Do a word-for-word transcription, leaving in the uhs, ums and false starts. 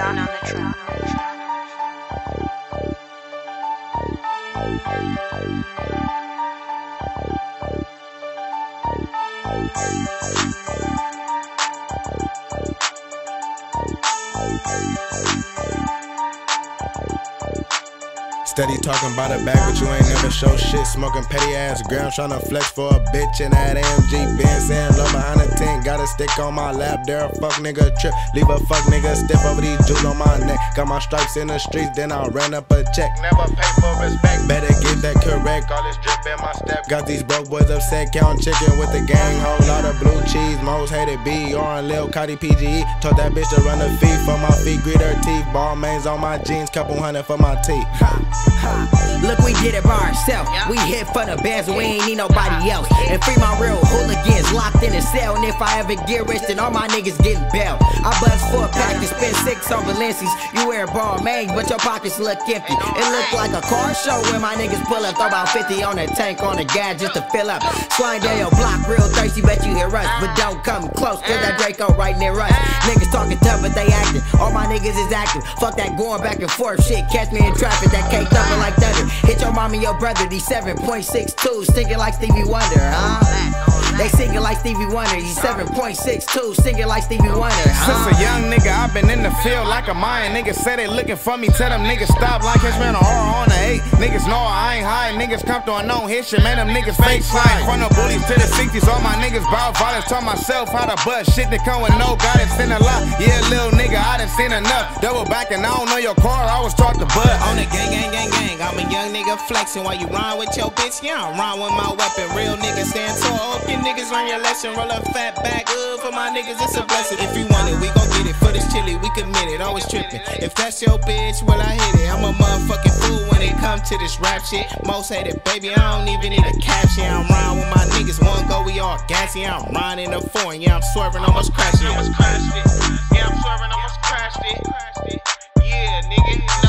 on the track. Steady talking about a bag, but you ain't never show shit. Smoking petty ass grams, tryna flex for a bitch in that A M G Benz. Saying love behind a tent, got a stick on my lap. There a fuck nigga trip, leave a fuck nigga step over these jewels on my neck. Got my stripes in the streets, then I ran up a check. Never pay for respect, better get that correct. All this drip in my step. Got these broke boys upset, count chicken with the gang. Whole lot of blue cheese, most hated B R and Lil Cotty P G E. Told that bitch to run the feet for my feet, grit her teeth. Ball mains on my jeans, couple hundred for my teeth. Look, we did it by ourselves. We hit for the bands, we ain't need nobody else. And free my real hooligans locked in a cell. And if I ever get rich, then all my niggas getting bailed. I buzz for a pack to spend six on Valenci's. You wear ball mains, but your pockets look empty. It look like a car show when my niggas pull up. Throw about fifty on the tank on the gas just to fill up. Slide down your block, real thirsty, bet you hear us. But don't come close, cause that Draco right near us. Niggas talking tough, but they acting. All my niggas is active. Fuck that going back and forth shit. Catch me in traffic, that cake thumping like thunder. Hit your mom and your brother, these seven point six twos, singing like Stevie Wonder, huh? They singing like Stevie Wonder, these seven point six twos, singing like Stevie Wonder, huh? Since a young nigga, I've been in the field like a Mayan. Niggas say they looking for me, tell them niggas stop like it's ran a R on the eight. Niggas know I ain't high, niggas come through and don't hit shit, man, them niggas fake slide. From the bullies to the sixties, all my niggas bout violence. Taught myself how to bust shit that come with no guidance in a lot. Yeah, little nigga, I done seen enough. Double back and I don't know your car, I was taught to butt. On the gang, gang, gang, gang, I'm a young nigga flexing while you rhyme with your bitch. Yeah, I'm rhyme with my weapon. Real niggas stand tall. Hope you niggas learn your lesson. Roll a fat bag up for my niggas, it's a blessing. If you want it, we gon' get it. For this chili, we commit it. Always tripping. If that's your bitch, well, I hit it. I'm a motherfucking fool when it come to this rap shit. Most hated, baby, I don't even need a caption. I'm riding with my niggas. One go, we all gassy. I'm riding in the foreign. Yeah, I'm swerving, almost crashed it. Yeah, I'm swerving, almost crashed it. Yeah, nigga.